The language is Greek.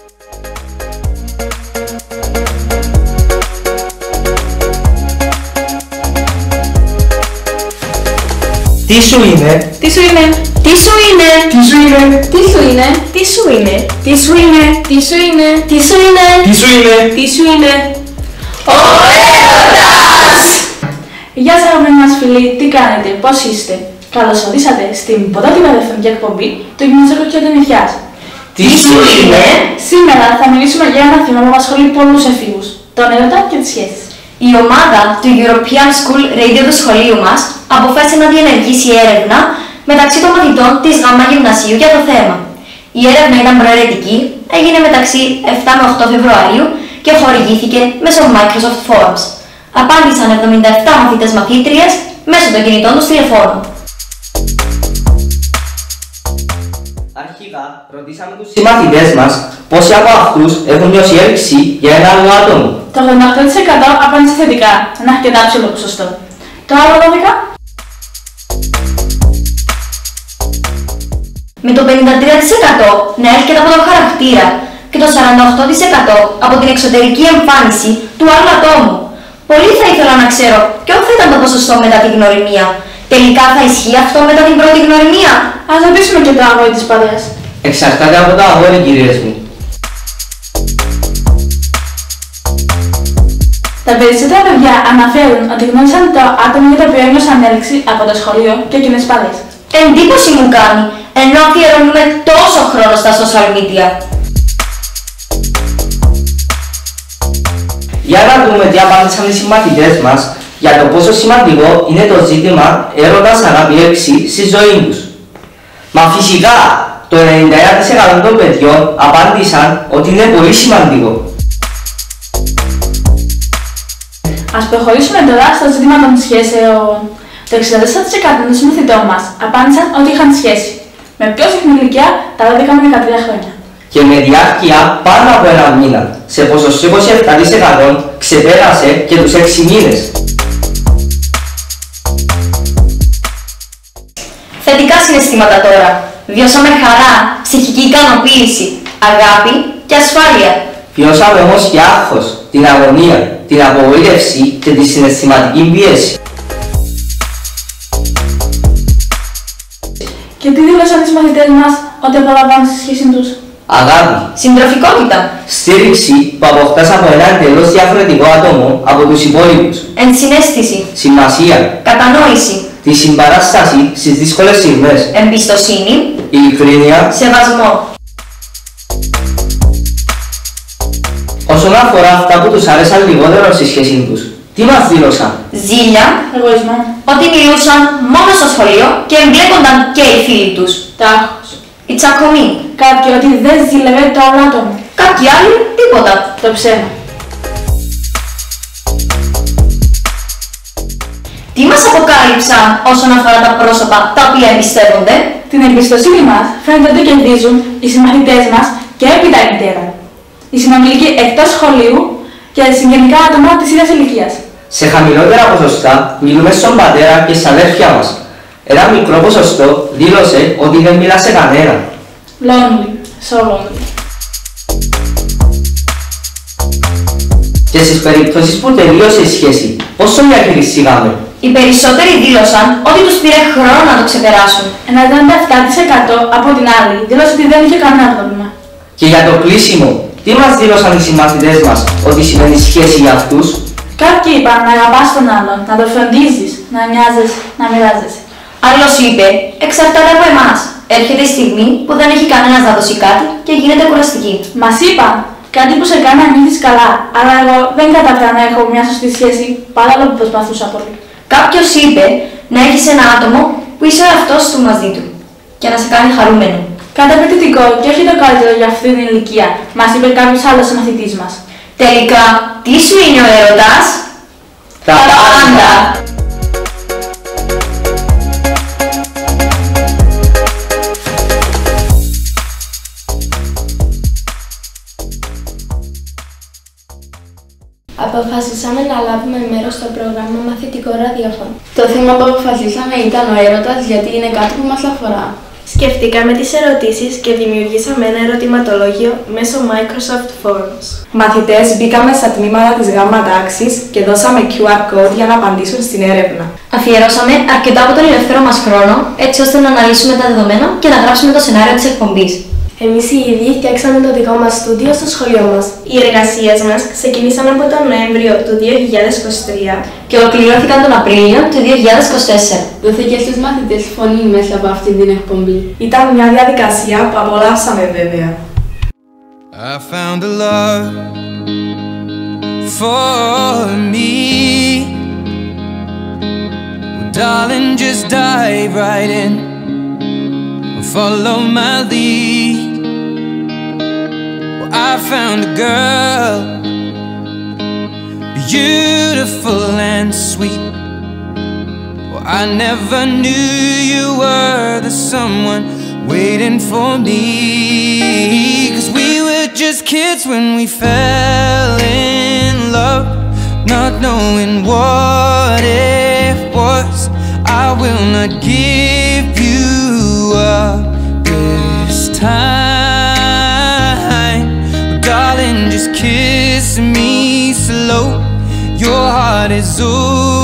Τι σου είναι? Τι σου είναι? Τι σου είναι? Τι σου είναι? Τι σου είναι? Τι σου είναι? Τι σου είναι? Τι σου είναι? Τι σου είναι? Τι σου είναι? Τι σου είναι? Ο έρωτας! Γεια σας αγαπημένοι μας φίλοι, τι κάνετε, πώς είστε? Καλώς ορίσατε στην πρώτη ραδιοφωνική εκπομπή του Γυμνασίου Κεντρονιθιάς. Τι σου είναι? Σήμερα θα μιλήσουμε για ένα θέμα που απασχολεί πολλούς εφήβους, τον έρωτα και τις σχέσεις. Η ομάδα του European School Radio του σχολείου μας αποφάσισε να διενεργήσει έρευνα μεταξύ των μαθητών της ΓΑΜΑ Γυμνασίου για το θέμα. Η έρευνα ήταν προαιρετική, έγινε μεταξύ 7 με 8 Φεβρουαρίου και χορηγήθηκε μέσω Microsoft Forms. Απάντησαν 77 μαθήτες-μαθήτριες μέσω των κινητών τους τηλεφώνων. Αρχικά, ρωτήσαμε τους συμμαθητές μας πόσοι από αυτούς έχουν νιώσει έλξη για ένα άλλο άτομο. Το 88% απάντησε θετικά, ένα αρκετά ψηλό ποσοστό. Το άλλο 12%. Με το 53% να έρχεται από τον χαρακτήρα και το 48% από την εξωτερική εμφάνιση του άλλου ατόμου. Πολύ θα ήθελα να ξέρω ποιο θα ήταν το ποσοστό μετά την γνωριμία. Τελικά θα ισχύει αυτό μετά την πρώτη γνωριμία? Ας ρωτήσουμε και το αγόρι της παρέας. Εξαρτάται από το αγόρι, κυρίες μου. Τα περισσότερα παιδιά αναφέρουν ότι γνώρισαν το άτομο για το οποίο ένιωσαν έλξη από το σχολείο και εκείνες παρέες. Εντύπωση μου κάνει, ενώ αφιερώνουμε τόσο χρόνο στα social media. Για να δούμε τι απάντησαν οι συμμαθητές μας για το πόσο σημαντικό είναι το ζήτημα έρωτας αναπηρέξη στη ζωή τους. Μα φυσικά, το 91% των παιδιών απάντησαν ότι είναι πολύ σημαντικό. Ας προχωρήσουμε τώρα στο ζήτημα των σχέσεων. Το 64% των συμμαθητών μας απάντησαν ότι είχαν σχέση. Με πιο συχνή ηλικία τα 12 με 13 χρόνια. Και με διάρκεια πάνω από ένα μήνα, σε ποσοστό 27% ξεπέρασε και τους 6 μήνες. Θετικά συναισθήματα τώρα. Βιώσαμε χαρά, ψυχική ικανοποίηση, αγάπη και ασφάλεια. Βιώσαμε όμως και άγχος, την αγωνία, την απογοήτευση και τη συναισθηματική πίεση. Και τι δήλωσαν οι συμμαθητές μας ότι απολαμβάνουν στη σχέση τους? Αγάπη, Συντροφικότητα, στήριξη που αποκτάς από ένα εντελώς διαφορετικό άτομο από τους υπόλοιπους. ενσυναίσθηση, Σημασία, κατανόηση, τη συμπαράσταση στις δύσκολες στιγμές. εμπιστοσύνη, Ειλικρίνεια. σεβασμό. Όσον αφορά αυτά που τους άρεσαν λιγότερο στη σχέση τους, τι μας δήλωσαν? Ζήλια, Εγωισμό. ότι μιλούσαν μόνο στο σχολείο και εμπλέκονταν και οι φίλοι τους. Τάχος. Η τσακωμή. Κάποιοι ότι δεν ζήλευε το άλλο άτομο. Κάποιοι άλλοι τίποτα. Το ψέμα. Τι μας αποκάλυψαν όσον αφορά τα πρόσωπα τα οποία εμπιστεύονται? Την εμπιστοσύνη μας φαίνεται ότι κερδίζουν οι συμμαθητές μας και έπειτα η μητέρα. Οι συνομιλικοί εκτός σχολείου και συγγενικά άτομα της ίδιας ηλικίας. Σε χαμηλότερα ποσοστά μιλούμε στον πατέρα και στα αδέρφια μας. Ένα μικρό ποσοστό δήλωσε ότι δεν μιλά σε κανέναν. Lonely. So lonely. Και στις περιπτώσεις που τελείωσε η σχέση, πώς το διαχειριστήκαμε? Οι περισσότεροι δήλωσαν ότι τους πήρε χρόνο να το ξεπεράσουν. Ένα 37% από την άλλη δήλωσε ότι δεν είχε κανένα πρόβλημα. Και για το κλείσιμο, τι μας δήλωσαν οι συμμαθητές μας ότι σημαίνει σχέση για αυτούς? Κάποιοι είπαν να αγαπάς τον άλλον, να το φροντίζεις, να νοιάζεσαι, να μοιράζεσαι. Άλλος είπε, εξαρτάται από εμάς. Έρχεται η στιγμή που δεν έχει κανένας να δώσει κάτι και γίνεται κουραστική. Μας είπαν κάτι που σε κάνει να νιώθεις καλά, αλλά εγώ δεν κατάφερα να έχω μια σωστή σχέση παρόλο που προσπαθούσα πολύ. Κάποιος είπε να έχεις ένα άτομο που είσαι ο εαυτός του μαζί του και να σε κάνει χαρούμενο. Καταπληκτικό και όχι το καλύτερο για αυτή την ηλικία, μας είπε κάποιος άλλος μαθητής μας. Τελικά, τι σου είναι ο έρωτας? Τα πάντα! Αποφασίσαμε να λάβουμε μέρος στο πρόγραμμα μαθητικό ραδιόφωνο. Το θέμα που αποφασίσαμε ήταν ο έρωτας, γιατί είναι κάτι που μας αφορά. Σκεφτήκαμε τις ερωτήσεις και δημιουργήσαμε ένα ερωτηματολόγιο μέσω Microsoft Forms. Μαθητές μπήκαμε στα τμήματα της γάμμα τάξης και δώσαμε QR code για να απαντήσουν στην έρευνα. Αφιερώσαμε αρκετά από τον ελεύθερο μας χρόνο, έτσι ώστε να αναλύσουμε τα δεδομένα και να γράψουμε το σενάριο της εκπομπής. Εμείς οι ίδιοι φτιάξαμε το δικό μας στούντιο στο σχολείο μας. Οι εργασίες μας ξεκινήσαν από τον Νοέμβριο του 2023 και ολοκληρώθηκαν τον Απρίλιο του 2024. Δόθηκε στους μαθητές φωνή μέσα από αυτή την εκπομπή. Ήταν μια διαδικασία που απολαύσαμε βέβαια. I found a love for me. Well, darling, just dive right in and follow my lead. Well, I found a girl, beautiful and sweet. Well, I never knew you were the someone waiting for me. 'Cause we were just kids when we fell in love, not knowing what it was. I will not give you up this time. But darling, just kiss me slow. Your heart is over.